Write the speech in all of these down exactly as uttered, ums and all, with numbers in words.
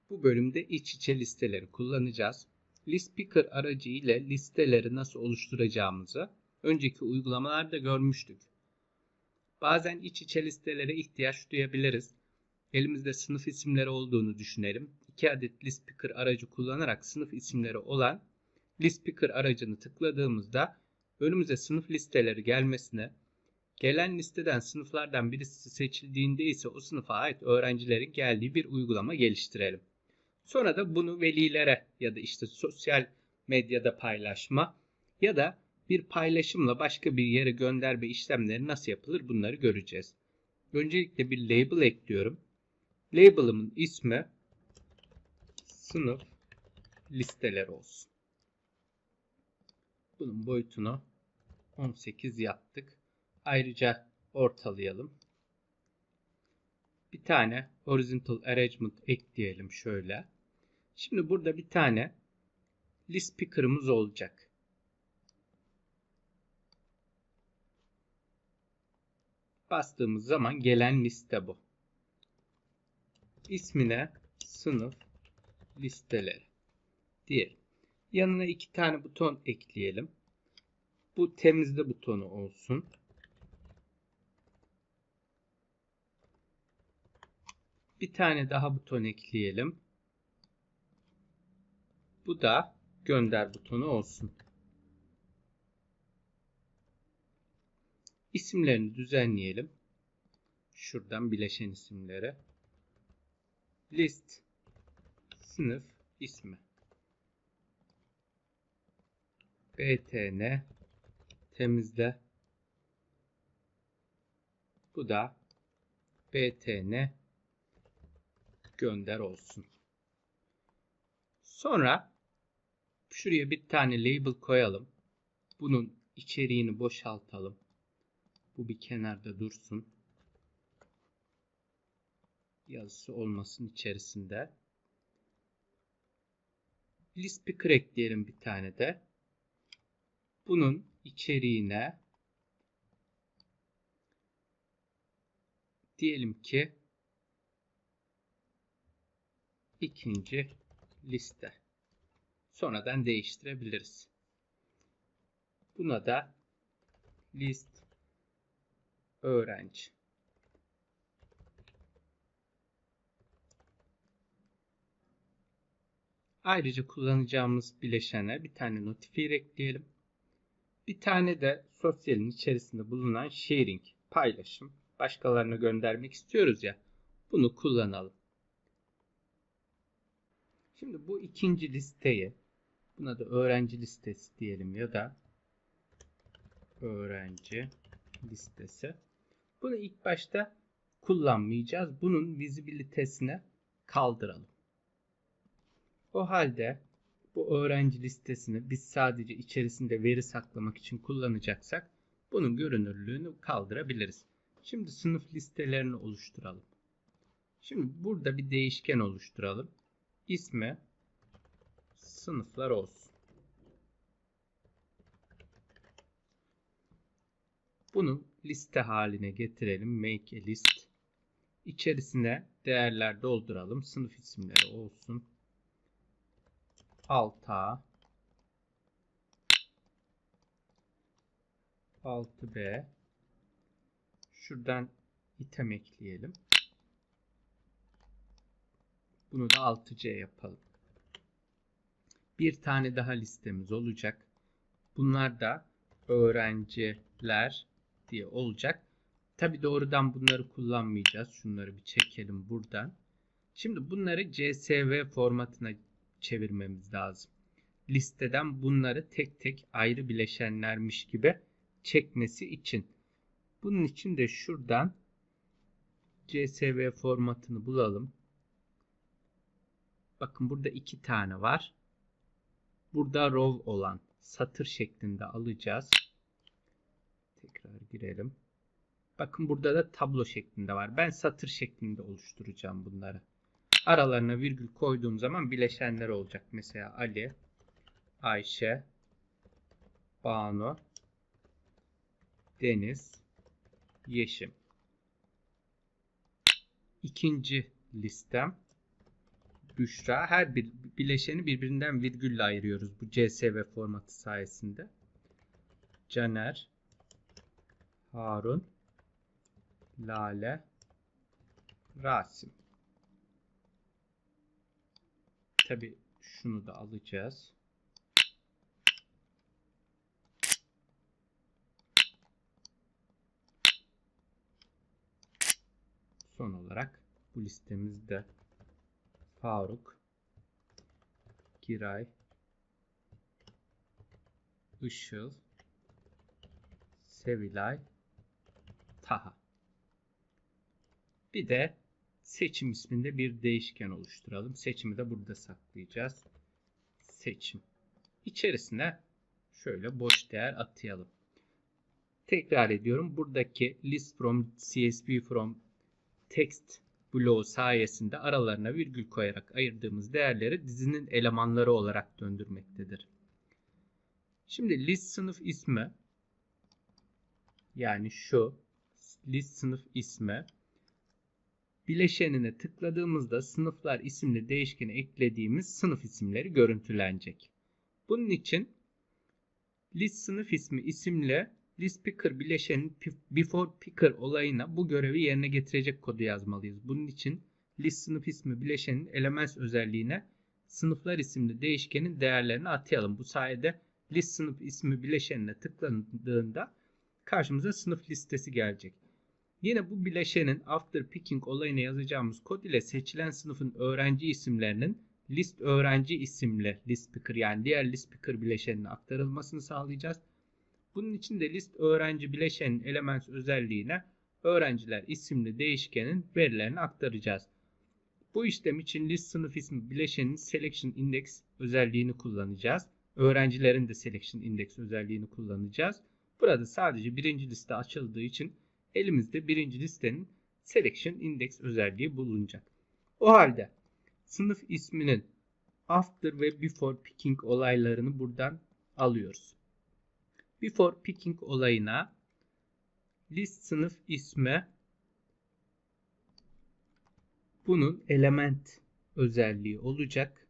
Bu bölümde iç içe listeleri kullanacağız. List Picker aracı ile listeleri nasıl oluşturacağımızı önceki uygulamalarda görmüştük. Bazen iç içe listelere ihtiyaç duyabiliriz. Elimizde sınıf isimleri olduğunu düşünelim. iki adet List Picker aracı kullanarak sınıf isimleri olan List Picker aracını tıkladığımızda önümüze sınıf listeleri gelmesine, gelen listeden sınıflardan birisi seçildiğinde ise o sınıfa ait öğrencilerin geldiği bir uygulama geliştirelim. Sonra da bunu velilere ya da işte sosyal medyada paylaşma ya da bir paylaşımla başka bir yere gönderme işlemleri nasıl yapılır bunları göreceğiz. Öncelikle bir label ekliyorum. Label'ımın ismi sınıf listeler olsun. Bunun boyutunu on sekiz yaptık. Ayrıca ortalayalım. Bir tane horizontal arrangement ekleyelim şöyle. Şimdi burada bir tane list picker'ımız olacak. Bastığımız zaman gelen liste bu. İsmine sınıf listeleri diyelim. Yanına iki tane buton ekleyelim. Bu temizle butonu olsun. Bir tane daha buton ekleyelim. Bu da gönder butonu olsun. İsimlerini düzenleyelim. Şuradan bileşen isimleri. List sınıf ismi. btn temizle. Bu da btn gönder olsun. Sonra şuraya bir tane label koyalım. Bunun içeriğini boşaltalım. Bu bir kenarda dursun. Yazısı olmasın içerisinde. List picker ekleyelim bir tane de. Bunun içeriğine diyelim ki ikinci liste. Sonradan değiştirebiliriz. Buna da list öğrenci. Ayrıca kullanacağımız bileşene bir tane notifier ekleyelim. Bir tane de sosyalin içerisinde bulunan sharing, paylaşım, başkalarına göndermek istiyoruz ya, bunu kullanalım. Şimdi bu ikinci listeyi, buna da öğrenci listesi diyelim ya da öğrenci listesi. Bunu ilk başta kullanmayacağız. Bunun vizibilitesini kaldıralım. O halde bu öğrenci listesini biz sadece içerisinde veri saklamak için kullanacaksak bunun görünürlüğünü kaldırabiliriz. Şimdi sınıf listelerini oluşturalım. Şimdi burada bir değişken oluşturalım. İsmi sınıflar olsun. Bunu liste haline getirelim. Make a list. İçerisine değerler dolduralım. Sınıf isimleri olsun. altı A, altı B. Şuradan item ekleyelim. Bunu da altı C yapalım. Bir tane daha listemiz olacak. Bunlar da öğrenciler diye olacak. Tabi doğrudan bunları kullanmayacağız. Şunları bir çekelim buradan. Şimdi bunları C S V formatına çevirmemiz lazım. Listeden bunları tek tek ayrı bileşenlermiş gibi çekmesi için. Bunun için de şuradan C S V formatını bulalım. Bakın burada iki tane var. Burada row olan satır şeklinde alacağız. Tekrar girelim. Bakın burada da tablo şeklinde var. Ben satır şeklinde oluşturacağım bunları. Aralarına virgül koyduğum zaman bileşenler olacak. Mesela Ali, Ayşe, Banu, Deniz, Yeşim. İkinci listem Büşra. Her bir bileşeni birbirinden virgülle ayırıyoruz bu C S V formatı sayesinde. Caner, Harun, Lale, Rasim. Tabii şunu da alacağız. Son olarak bu listemizde Faruk, Giray, Işıl, Sevilay, Taha. Bir de seçim isminde bir değişken oluşturalım. Seçimi de burada saklayacağız. Seçim. İçerisine şöyle boş değer atayalım. Tekrar ediyorum. Buradaki list from, C S V from, text bloğu sayesinde aralarına virgül koyarak ayırdığımız değerleri dizinin elemanları olarak döndürmektedir. Şimdi list sınıf ismi, yani şu list sınıf ismi bileşenine tıkladığımızda sınıflar isimli değişkeni eklediğimiz sınıf isimleri görüntülenecek. Bunun için list sınıf ismi isimle list picker bileşenin before picker olayına bu görevi yerine getirecek kodu yazmalıyız. Bunun için list sınıf ismi bileşenin elements özelliğine sınıflar isimli değişkenin değerlerini atayalım. Bu sayede list sınıf ismi bileşenine tıklandığında karşımıza sınıf listesi gelecek. Yine bu bileşenin after picking olayına yazacağımız kod ile seçilen sınıfın öğrenci isimlerinin list öğrenci isimli list picker, yani diğer list picker bileşenine aktarılmasını sağlayacağız. Bunun için de list öğrenci bileşenin elements özelliğine öğrenciler isimli değişkenin verilerini aktaracağız. Bu işlem için list sınıf ismi bileşenin selection index özelliğini kullanacağız. Öğrencilerin de selection index özelliğini kullanacağız. Burada sadece birinci liste açıldığı için elimizde birinci listenin selection index özelliği bulunacak. O halde sınıf isminin after ve before picking olaylarını buradan alıyoruz. Before picking olayına list sınıf ismi bunun element özelliği olacak.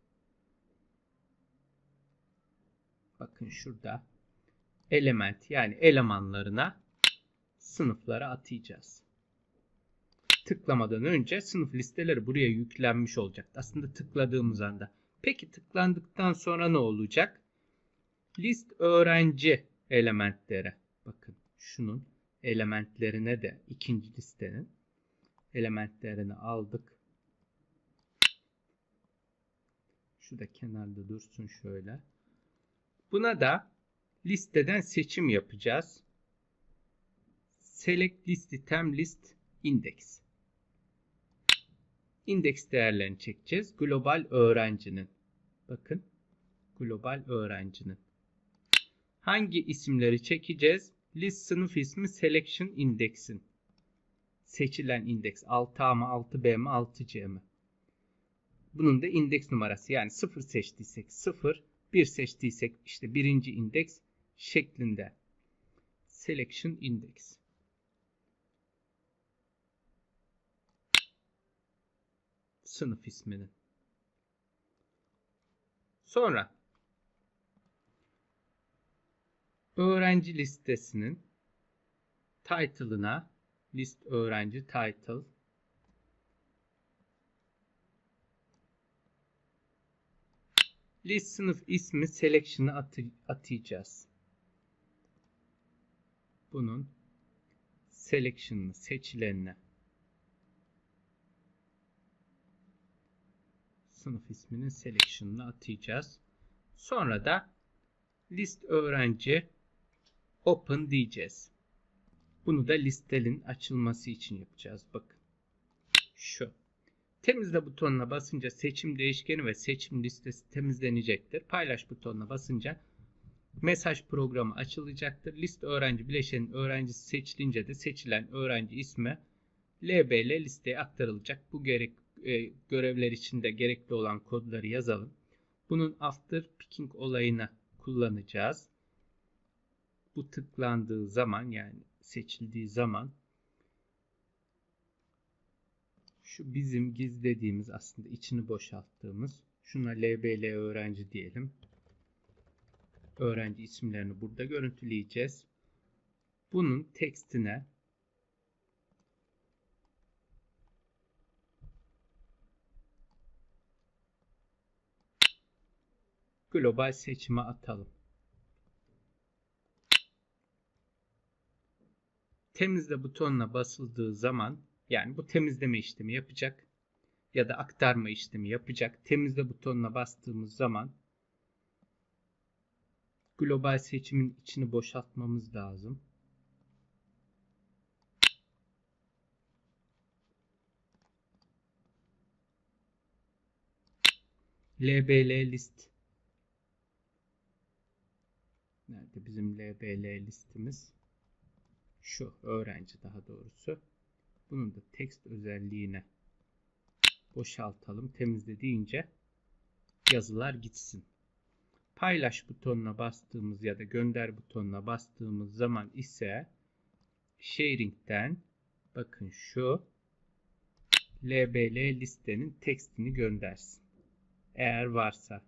Bakın şurada element, yani elemanlarına sınıflara atayacağız. Tıklamadan önce sınıf listeleri buraya yüklenmiş olacak. Aslında tıkladığımız anda. Peki tıklandıktan sonra ne olacak? List öğrenci elementleri. Bakın şunun elementlerine de ikinci listenin elementlerini aldık. Şu da kenarda dursun şöyle. Buna da listeden seçim yapacağız. Select list item list index. İndeks değerlerini çekeceğiz. Global öğrencinin. Bakın. Global öğrencinin. Hangi isimleri çekeceğiz? List sınıf ismi selection index'in. Seçilen indeks altı A mı, altı B mi, altı C mi? Bunun da indeks numarası, yani sıfır seçtiysek sıfır, bir seçtiysek işte birinci indeks şeklinde. Selection index. Sınıf isminin. Sonra öğrenci listesinin title'ına list öğrenci title list sınıf ismi selection'ı atı atayacağız. Bunun selection'ını seçilenine sınıf isminin selection'ını atayacağız. Sonra da list öğrenci open diyeceğiz. Bunu da listenin açılması için yapacağız. Bakın. Şu. Temizle butonuna basınca seçim değişkeni ve seçim listesi temizlenecektir. Paylaş butonuna basınca mesaj programı açılacaktır. List öğrenci bileşenin öğrencisi seçilince de seçilen öğrenci ismi L B L listeye aktarılacak. Bu gerek, e, görevler için de gerekli olan kodları yazalım. Bunun after picking olayını kullanacağız. Bu tıklandığı zaman, yani seçildiği zaman Şu bizim gizlediğimiz, aslında içini boşalttığımız, şuna L B L öğrenci diyelim. Öğrenci isimlerini burada görüntüleyeceğiz. Bunun tekstine global seçime atalım. Temizle butonuna basıldığı zaman, yani bu temizleme işlemi yapacak ya da aktarma işlemi yapacak. Temizle butonuna bastığımız zaman global seçimin içini boşaltmamız lazım. L B L list. Nerede bizim L B L listimiz? Şu öğrenci daha doğrusu. Bunun da text özelliğine boşaltalım. Temizle deyince yazılar gitsin. Paylaş butonuna bastığımız ya da gönder butonuna bastığımız zaman ise sharing'den bakın şu L B L listenin tekstini göndersin. Eğer varsa.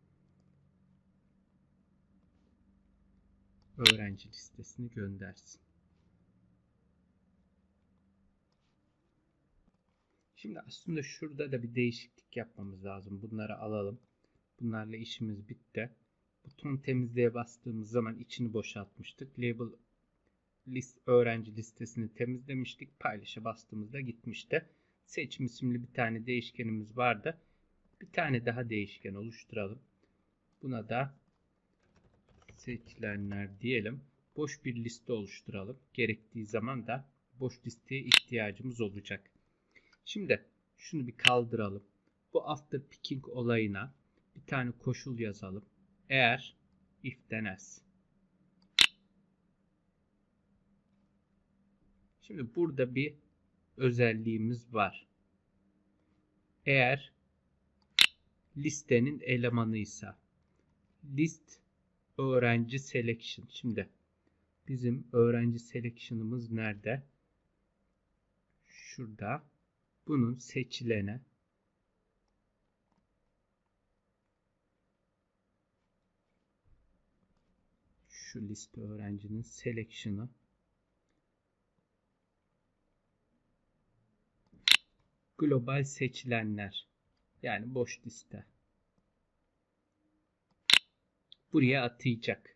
Öğrenci listesini göndersin. Şimdi aslında şurada da bir değişiklik yapmamız lazım. Bunları alalım. Bunlarla işimiz bitti. Buton temizleye bastığımız zaman içini boşaltmıştık. Label list öğrenci listesini temizlemiştik. Paylaşa bastığımızda gitmişti. Seçim isimli bir tane değişkenimiz vardı. Bir tane daha değişken oluşturalım. Buna da seçilenler diyelim. Boş bir liste oluşturalım. Gerektiği zaman da boş listeye ihtiyacımız olacak. Şimdi şunu bir kaldıralım. Bu after picking olayına bir tane koşul yazalım. Eğer if'ten else. Şimdi burada bir özelliğimiz var. Eğer listenin elemanıysa list öğrenci selection. Şimdi bizim öğrenci selection'ımız nerede? Şurada. Bunun seçilene şu liste öğrencinin selection'ı global seçilenler, yani boş liste. Buraya atayacak.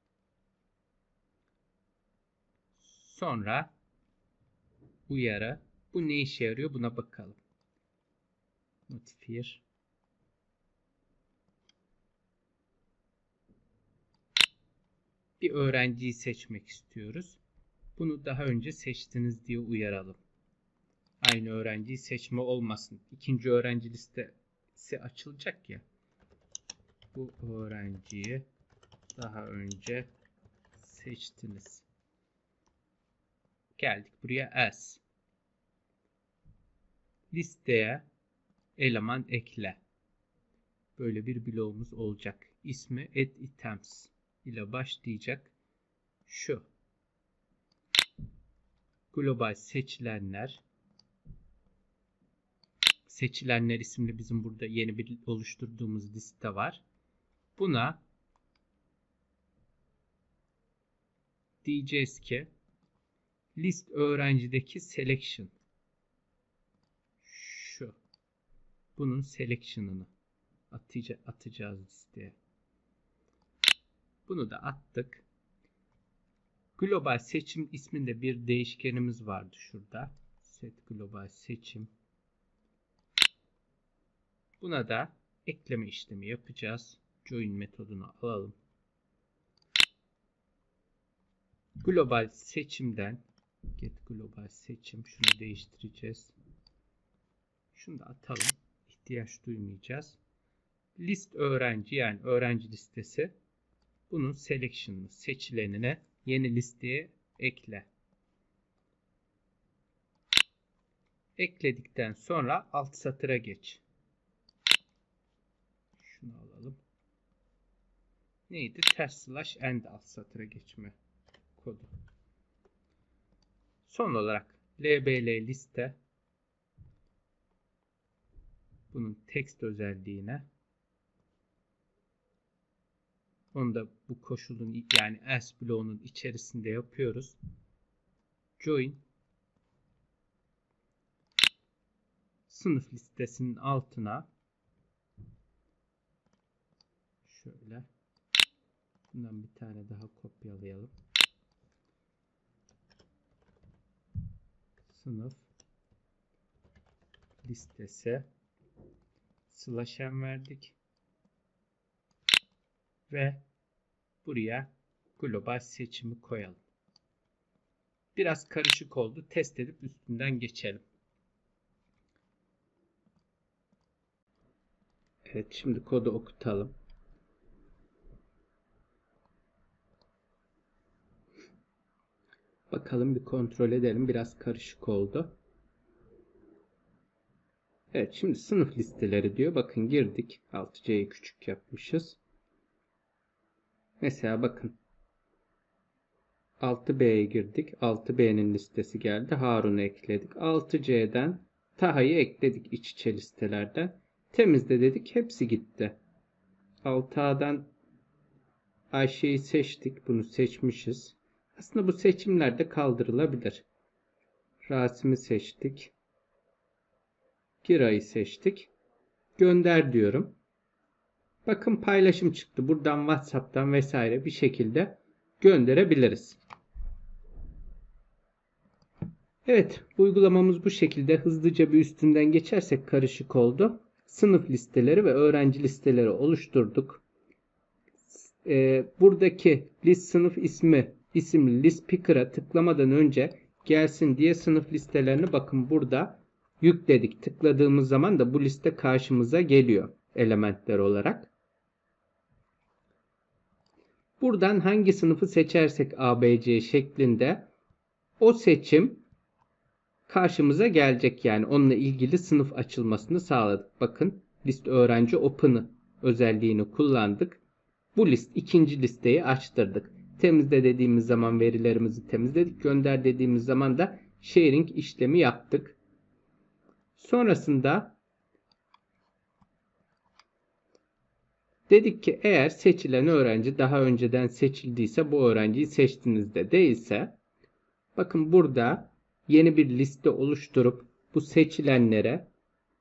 Sonra uyarı. Bu ne işe yarıyor? Buna bakalım. Notifier. Bir öğrenciyi seçmek istiyoruz. Bunu daha önce seçtiniz diye uyaralım. Aynı öğrenciyi seçme olmasın. İkinci öğrenci listesi açılacak ya. Bu öğrenciyi daha önce seçtiniz. Geldik buraya as. Listeye eleman ekle. Böyle bir bloğumuz olacak. İsmi add items ile başlayacak. Şu. Global seçilenler. Seçilenler isimli bizim burada yeni bir oluşturduğumuz liste var. Buna diyeceğiz ki list öğrencideki selection. Şu. Bunun selection'ını atacağız listeye. Bunu da attık. Global seçim isminde bir değişkenimiz vardı şurada. Set global seçim. Buna da ekleme işlemi yapacağız. Join metodunu alalım. Global seçimden get global seçim, şunu değiştireceğiz. Şunu da atalım. İhtiyaç duymayacağız. List öğrenci, yani öğrenci listesi. Bunun selection'ını, seçilenine yeni listeye ekle. Ekledikten sonra alt satıra geç. Şunu alalım. Neydi? Ters slash end alt satıra geçme kodu. Son olarak L B L liste bunun text özelliğine, onu da bu koşulun yani else bloğunun içerisinde yapıyoruz. Join sınıf listesinin altına şöyle bundan bir tane daha kopyalayalım. Sınıf listesi slash n verdik ve buraya global seçimi koyalım. Biraz karışık oldu. Test edip üstünden geçelim. Evet, şimdi kodu okutalım. Bakalım, bir kontrol edelim. Biraz karışık oldu. Evet, şimdi sınıf listeleri diyor. Bakın girdik. altı C'yi küçük yapmışız. Mesela bakın. altı B'ye girdik. altı B'nin listesi geldi. Harun'u ekledik. altı C'den Taha'yı ekledik iç içe listelerden. Temizle dedik. Hepsi gitti. altı A'dan Ayşe'yi seçtik. Bunu seçmişiz. Aslında bu seçimler de kaldırılabilir. Rasim'i seçtik. Gira'yı seçtik. Gönder diyorum. Bakın paylaşım çıktı. Buradan WhatsApp'tan vesaire bir şekilde gönderebiliriz. Evet, uygulamamız bu şekilde. Hızlıca bir üstünden geçersek karışık oldu. Sınıf listeleri ve öğrenci listeleri oluşturduk. Ee, buradaki list sınıf ismi isimli list picker'a tıklamadan önce gelsin diye sınıf listelerini bakın burada yükledik. Tıkladığımız zaman da bu liste karşımıza geliyor elementler olarak. Buradan hangi sınıfı seçersek A, B, C şeklinde o seçim karşımıza gelecek. Yani onunla ilgili sınıf açılmasını sağladık. Bakın list öğrenci open'ı özelliğini kullandık. Bu list ikinci listeyi açtırdık. Temizle dediğimiz zaman verilerimizi temizledik. Gönder dediğimiz zaman da sharing işlemi yaptık. Sonrasında dedik ki eğer seçilen öğrenci daha önceden seçildiyse bu öğrenciyi seçtiğinizde değilse bakın burada yeni bir liste oluşturup bu seçilenlere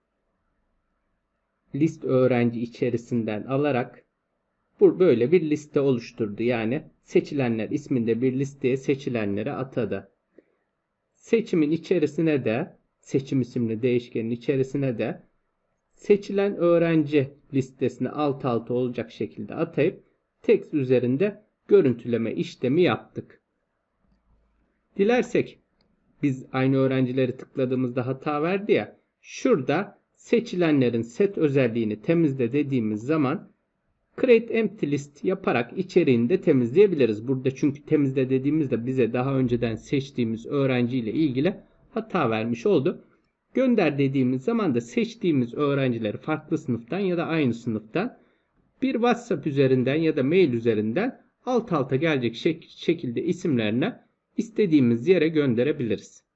list öğrenci içerisinden alarak bu böyle bir liste oluşturdu. Yani seçilenler isminde bir listeye seçilenleri atadı. Seçimin içerisine de seçim isimli değişkenin içerisine de seçilen öğrenci listesini alt alta olacak şekilde atayıp text üzerinde görüntüleme işlemi yaptık. Dilersek biz aynı öğrencileri tıkladığımızda hata verdi ya. Şurada seçilenlerin set özelliğini temizle dediğimiz zaman create empty list yaparak içeriğini de temizleyebiliriz. Burada çünkü temizle dediğimizde bize daha önceden seçtiğimiz öğrenci ile ilgili hata vermiş oldu. Gönder dediğimiz zaman da seçtiğimiz öğrencileri farklı sınıftan ya da aynı sınıftan bir WhatsApp üzerinden ya da mail üzerinden alt alta gelecek şek- şekilde isimlerine istediğimiz yere gönderebiliriz.